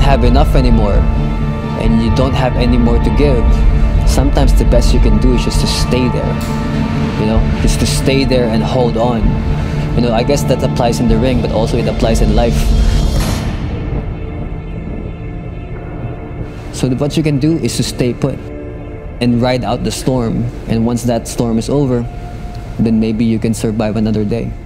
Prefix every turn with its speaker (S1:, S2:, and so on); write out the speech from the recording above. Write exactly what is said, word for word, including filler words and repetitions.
S1: have enough anymore and you don't have any more to give, sometimes the best you can do is just to stay there. You know, just to stay there and hold on. You know, I guess that applies in the ring, but also it applies in life. So what you can do is to stay put and ride out the storm. And once that storm is over, then maybe you can survive another day.